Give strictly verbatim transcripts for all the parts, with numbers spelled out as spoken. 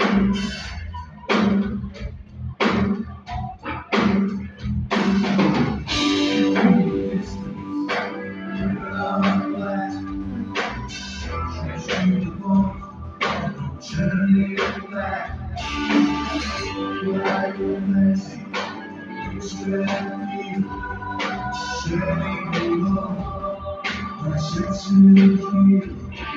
Turning back, like a mercy, strand you, standing alone, my sense of you,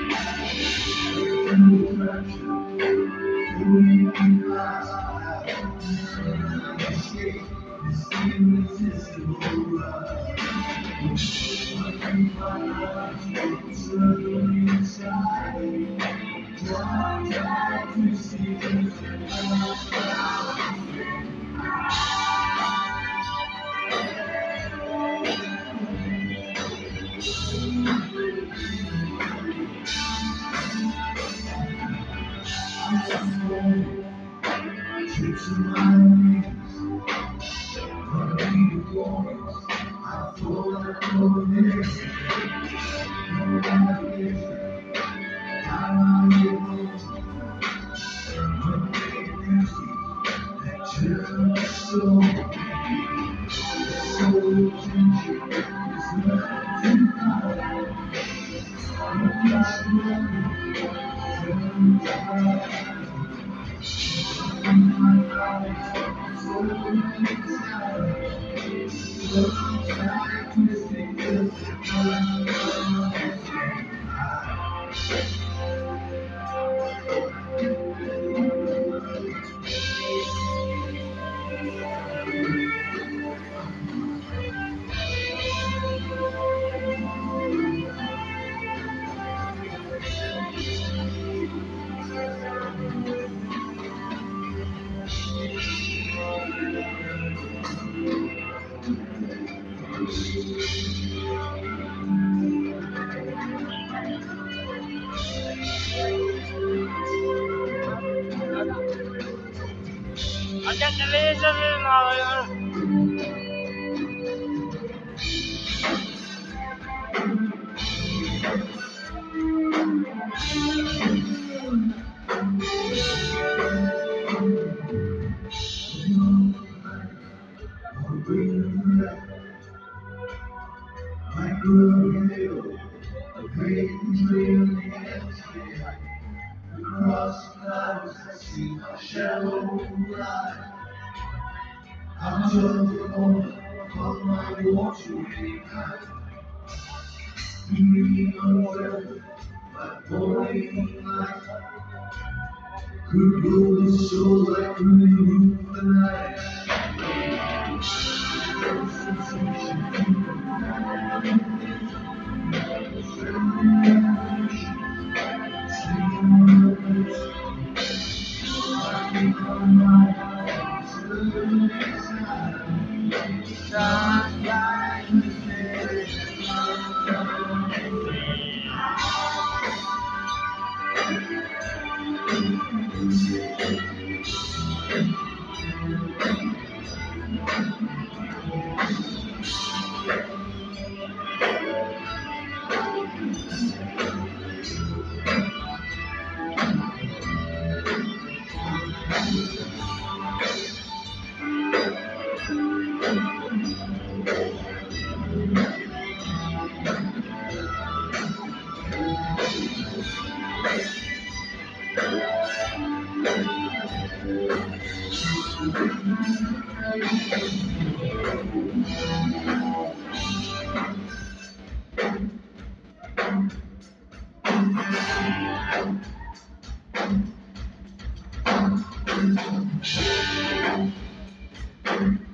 in the pressure, pulling me out, escape this irresistible rush. When my eyes turn inside, try, try to see trips of my wings, running the corners, I thought I know this, no navigation, how I get home, one day empty, that turns my soul, soul tension is not too high, I'm not running, turns high. My eyes, so inside, so tired to think of Ajan laser na I grew hill, the pain dream across the clouds, I see my shadow ride. I'm just the moment of my watery night. Dreaming of weather, like morning light. Could blow the soul like through the roof of the night. Thank you.